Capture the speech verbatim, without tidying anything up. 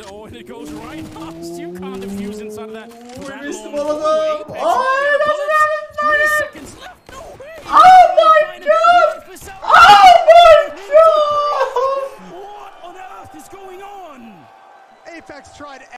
Oh, and it goes right past. You can't defuse inside of that. We missed one of them. Oh, Three seconds left. No way. Oh my god! Oh my god! What on earth is going on? Apex tried